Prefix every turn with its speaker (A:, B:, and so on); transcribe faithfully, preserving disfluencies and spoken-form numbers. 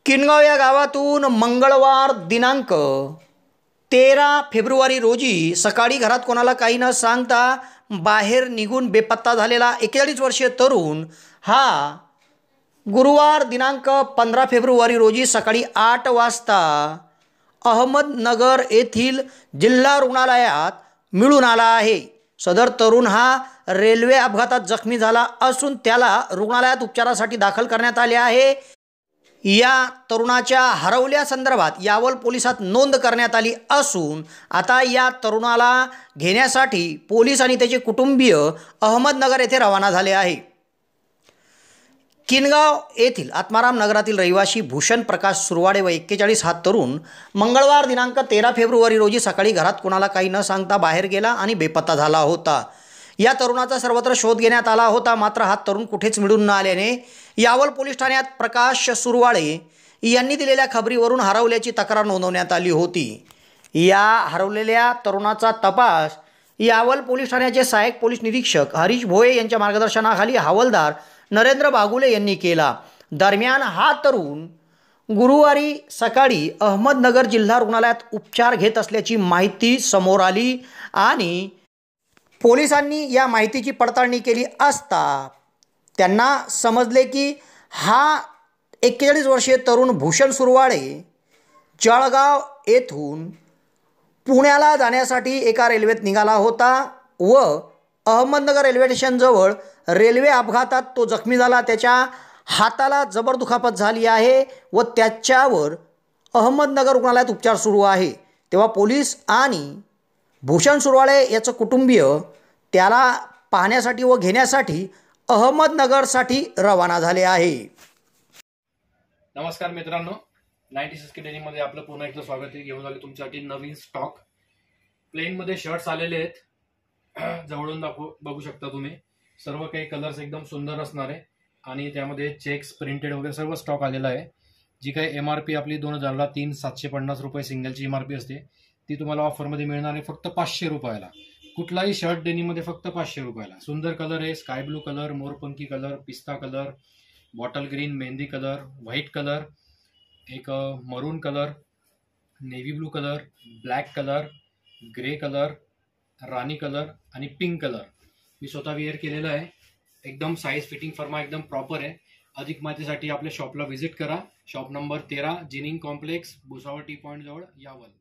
A: किनगाव या गावातून मंगळवार दिनांक तेरा फेब्रुवारी रोजी सकाळी घरात कोणाला काही न सांगता बाहेर निघून बेपत्ता झालेला एक्केचाळीस वर्षीय तरुण हा गुरुवार दिनांक पंधरा फेब्रुवारी रोजी सकाळी आठ वाजता अहमदनगर येथील जिल्हा रुग्णालयात मिळून आला आहे। सदर तरुण हा रेल्वे अपघातात जखमी झाला असून त्याला रुग्णालयात उपचारासाठी दाखल करण्यात आले आहे। या तरुणाच्या हरवल्यासंदर्भात यावल पोलिसात नोंद करण्यात आली असून आता या तरुणाला घेण्यासाठी पोलीस आणि त्याचे कुटुंबीय अहमदनगर येथे रवाना झाले आहे। किनगाव येथील आत्माराम नगरातील रहिवासी भूषण प्रकाश सुरवाडे व एक्केचाळीस हा तरुण मंगळवार दिनांक तेरा फेब्रुवारी रोजी सकाळी घरात कोणाला काही न सांगता बाहेर गेला आणि बेपत्ता झाला होता। या तरुणाचा सर्वत्र शोध घेण्यात आला होता, मात्र हा तरुण कुठेच मिळून न आल्याने यावल पोलीस ठाण्यात प्रकाश सुरवाडे यांनी दिलेल्या खबरीवरून हरवल्याची तक्रार नोंदवण्यात आली होती। या हरवलेल्या तरुणाचा तपास यावल पोलीस ठाण्याचे सहाय्यक पोलीस निरीक्षक हरीश भोये यांच्या मार्गदर्शनाखाली हवालदार नरेंद्र बागुले यांनी केला। दरम्यान हा तरुण गुरुवारी सकाळी अहमदनगर जिल्हा रुग्णालयात उपचार घेत असल्याची माहिती समोर आली आणि पोलिसांनी या माहितीची पडताळणी केली असता त्यांना समजले की हा एक्केचाळीस वर्षीय तरुण भूषण सुरवाडे जळगाव येथून पुण्याला जाण्यासाठी एका रेल्वेत निघाला होता व अहमदनगर रेल्वे स्टेशनजवळ रेल्वे अपघातात तो जखमी झाला। त्याच्या हाताला जबर दुखापत झाली आहे व त्याच्यावर अहमदनगर रुग्णालयात उपचार सुरू आहे। तेव्हा पोलीस आणि भूषण सुरवाडे याचं कुटुंबीय त्याला पाहण्यासाठी व घेण्यासाठी अहमदनगरसाठी रवाना झाले आहे।
B: नमस्कार मित्रांनो, नाईन्टी सिक्स डेनीमध्ये आपलं पुन्हा एकदा स्वागत आहे। घेऊन आले तुमच्यासाठी नवीन स्टॉक। प्लेनमध्ये शर्ट्स आलेले आहेत, जवळून दाखवू बघू शकता तुम्ही। सर्व काही कलर्स एकदम सुंदर असणार आहे आणि त्यामध्ये चेक्स प्रिंटेड वगैरे सर्व स्टॉक आलेला आहे। जी काही एम आर पी आपली दोन हजारला तीन सातशे पन्नास रुपये सिंगलची एम आर पी असते ती तुम्हाला ऑफरमध्ये मिळणार आहे फक्त पाचशे रुपयाला। कुठलाही शर्ट डेनीमध्ये फक्त पाचशे रुपयाला। सुंदर कलर आहे, स्काय ब्लू कलर, मोरपंखी कलर, पिस्ता कलर, बॉटल ग्रीन, मेहंदी कलर, व्हाईट कलर, एक maroon colour, navy blue colour, black colour, grey colour, राणी कलर आणि पिंक कलर मी स्वतः वेअर केलेलं आहे। एकदम साईज फिटिंग फर्मा एकदम प्रॉपर आहे। अधिक माहितीसाठी आपल्या शॉपला व्हिजिट करा। शॉप नंबर तेरा ginning complex, Bhusawal T point जवळ, यावल।